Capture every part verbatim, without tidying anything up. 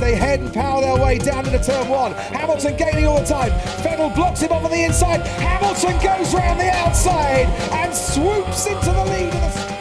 they head and power their way down into turn one. Hamilton gaining all the time. Vettel blocks him off on the inside. Hamilton goes round the outside and swoops into the lead of the...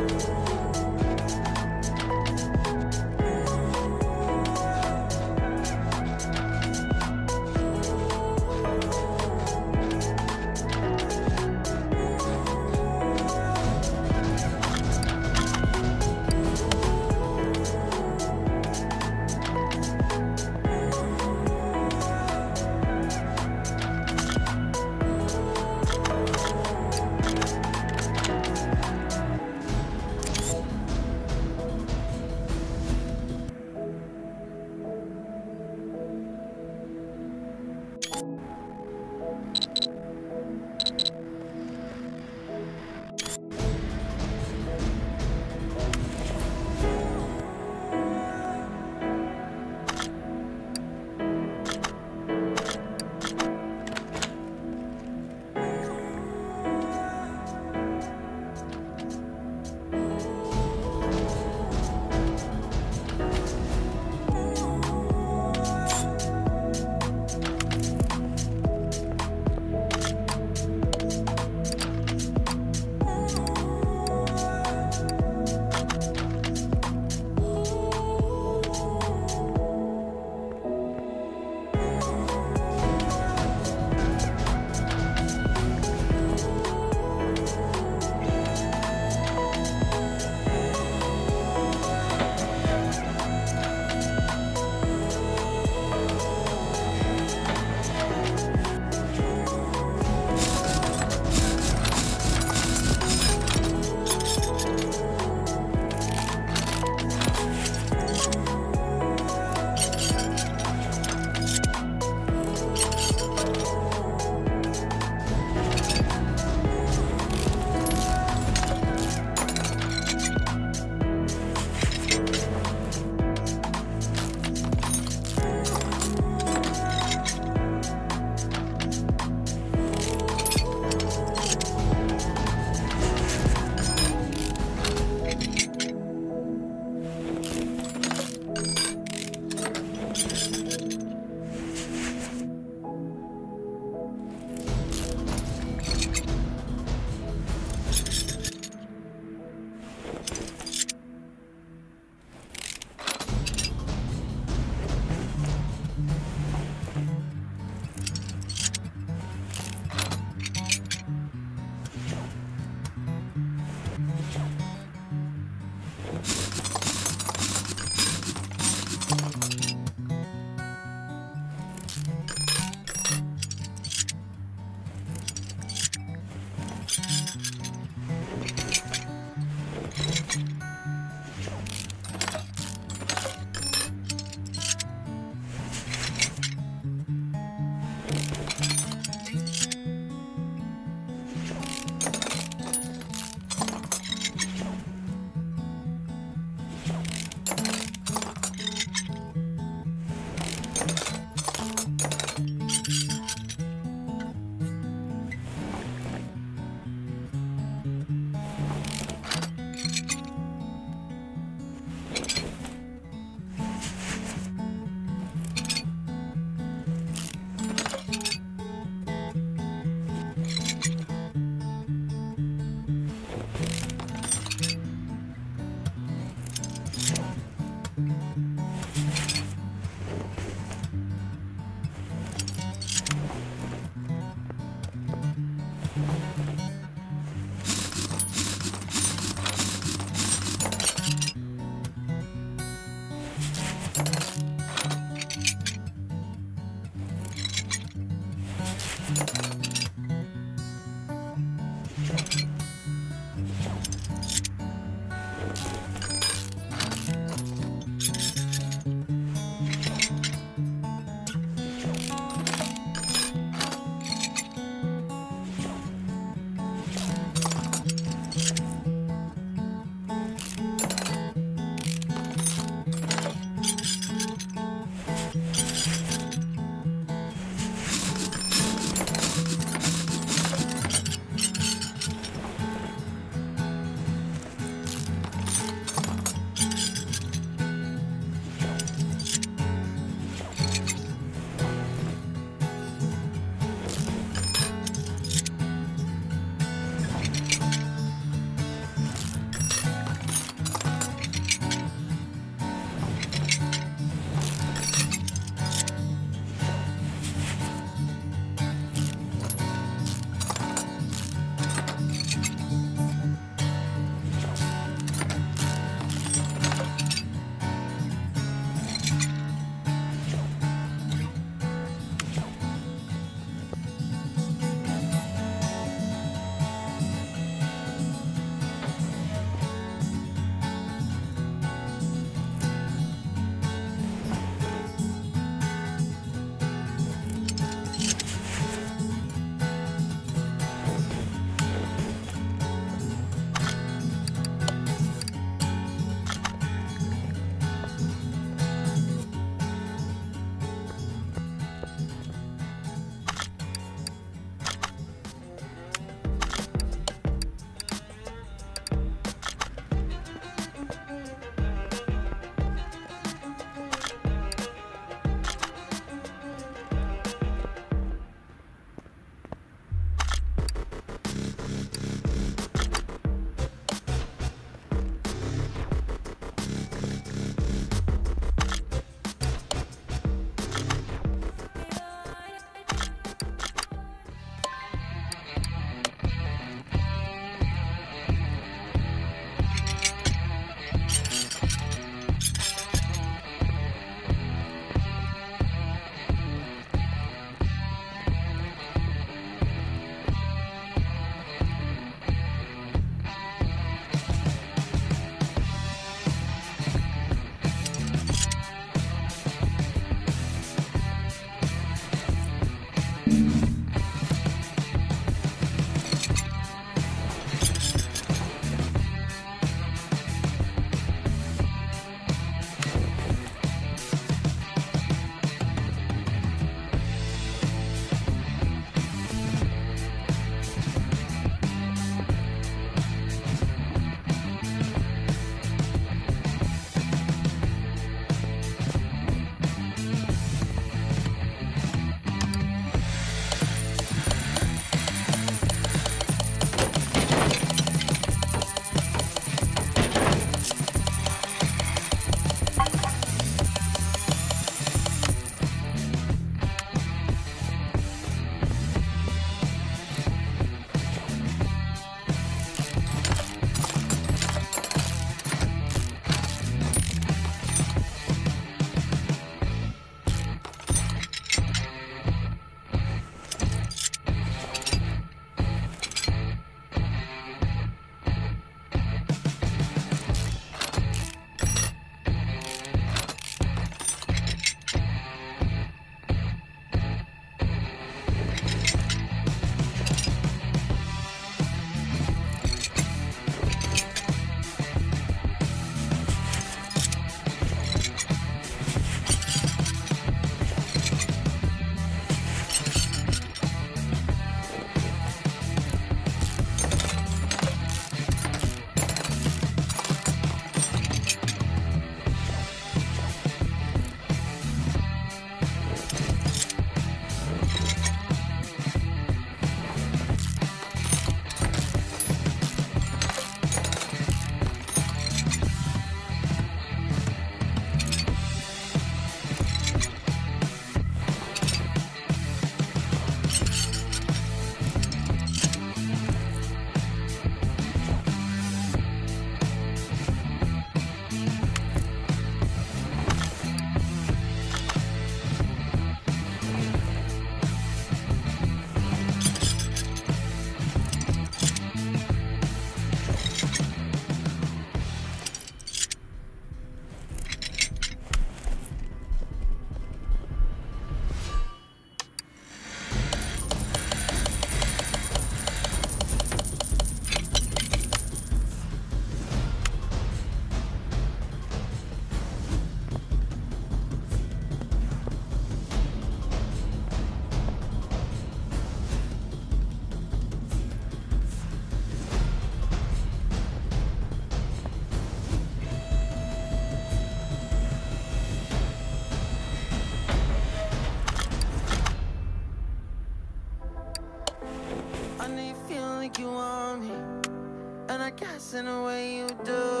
think you want me, and I guess in a way you do.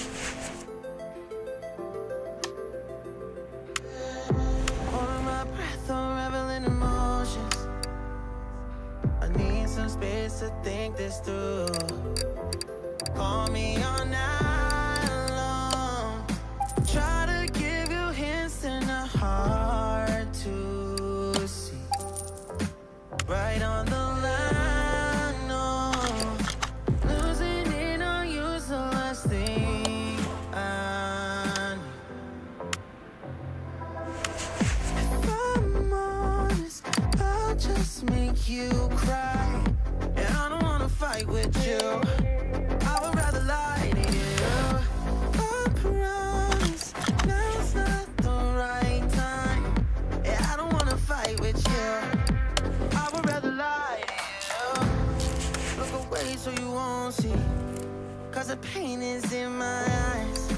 Holding my breath, unraveling emotions. I need some space to think this through. Call me all night long. Try to give you hints and a hard to see. Right on the line, no. Losing it on you's the last thing I need. If I'm honest, I'll just make you cry. And I don't wanna fight with you. I would rather lie to you. I promise now's not the right time. Yeah, I don't wanna fight with you. I would rather lie to you. Look away so you won't see, cause the pain is in my eyes.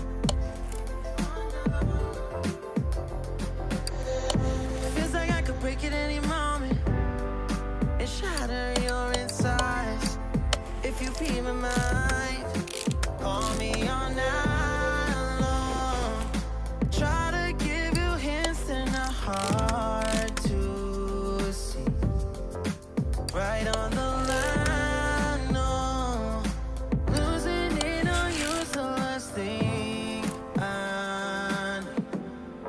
Feels like I could break at any moment and shatter your insides. If you be my mind, call me all night long. Try to give you hints and a hard to see. Right on the line, no. Losing it on you's the last thing I need.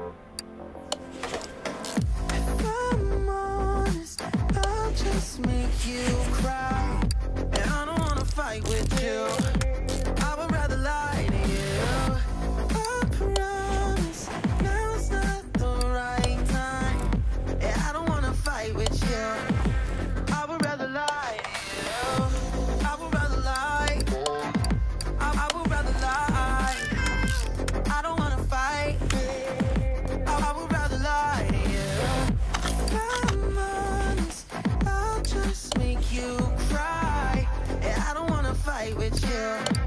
If I'm honest, I'll just make you cry. And I don't wanna fight with you. I would rather lie to you. I promise now's not the right time. Yeah, I don't wanna fight with you. I would rather lie to you. I would rather lie. I, I would rather lie. I don't wanna fight. I, I would rather lie to you. If I'm honest, I'll just make you cry. Yeah, I don't wanna fight with you.